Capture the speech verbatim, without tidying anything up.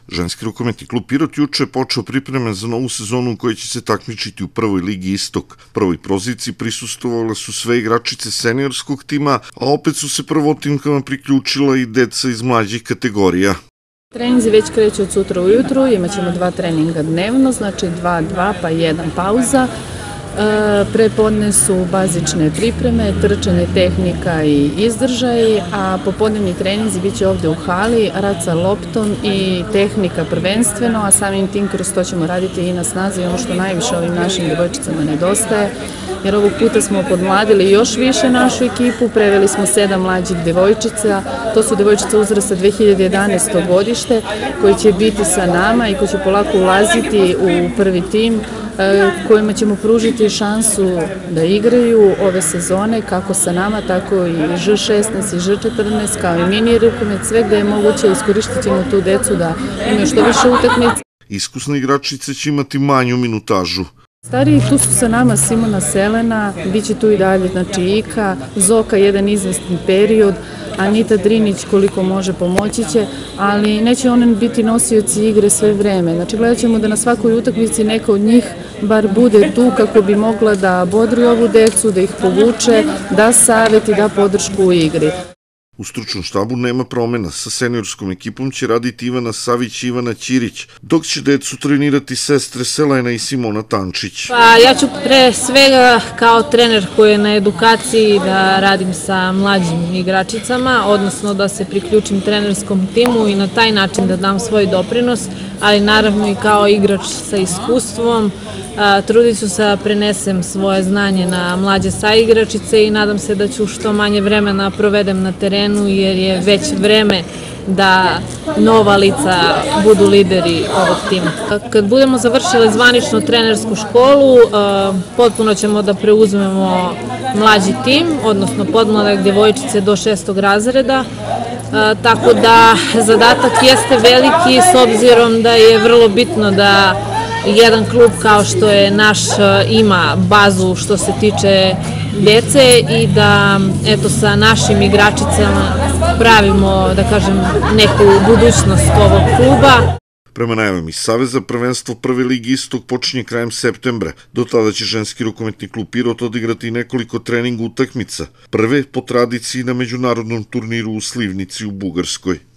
Ženski rukometni klub Pirot juče je počeo pripreme za novu sezonu u kojoj će se takmičiti u prvoj ligi Istok. Prvoj proziciji prisustvovale su sve igračice seniorskog tima, a opet su se prvotimkama priključila i deca iz mlađih kategorija. Treninzi već kreću od sutra ujutru, imat ćemo dva treninga dnevno, znači dva, dva pa jedan pauza. Prepodne su bazične pripreme, trčanje, tehnika i izdržaj, a popodnevni treninzi bit će ovde u hali, rad sa loptom i tehnika prvenstveno, a samim tim kroz to ćemo raditi i na snazi ono što najviše ovim našim devojčicama nedostaje, jer ovog puta smo podmladili još više našu ekipu, preveli smo sedam mlađih devojčica, to su devojčice uzrasta dve hiljade jedanaesto godište, koji će biti sa nama i koji će polako ulaziti u prvi tim, kojima ćemo pružiti šansu da igraju ove sezone kako sa nama, tako i Ž šesnaest i Ž četrnaest, kao i mini rukomet, sve gde je moguće iskoristit ćemo tu decu da imaju što više utakmica. Iskusne igračice će imati manju minutažu. Stariji tu su sa nama Simona Selena, bit će tu i dalje, znači Ika, Zoka jedan izvesni period, Anita Drinić koliko može pomoći će, ali neće one biti nosioci igre sve vreme. Znači gledat ćemo da na svakoj utakmici neka od njih bar bude tu kako bi mogla da bodri ovu decu, da ih povuče, da savet i da podršku u igri. U stručnom štabu nema promena. Sa seniorskom ekipom će raditi Ivana Savić i Ivana Ćirić, dok će decu trenirati sestre Selena i Simona Tančić. Pa ja ću pre svega kao trener koji je na edukaciji da radim sa mlađim igračicama, odnosno da se priključim trenerskom timu i na taj način da dam svoj doprinos, ali naravno i kao igrač sa iskustvom. Trudit ću se da prenesem svoje znanje na mlađe saigračice i nadam se da ću što manje vremena provedem na terenu, jer je već vreme da nova lica budu lideri ovog tima. Kad budemo završili zvanično trenersku školu, potpuno ćemo da preuzmemo mlađi tim, odnosno podmladak djevojčice do šestog razreda, tako da zadatak jeste veliki s obzirom da je vrlo bitno da jedan klub kao što je naš ima bazu što se tiče djece i da eto sa našim igračicama pravimo, da kažem, neku budućnost ovog kluba. Prema najavama iz Saveza, prvenstvo prve ligi Istok počinje krajem septembra. Do tada će ženski rukometni klub Pirot odigrati nekoliko trening utakmica. Prve po tradiciji na međunarodnom turniru u Slivnici u Bugarskoj.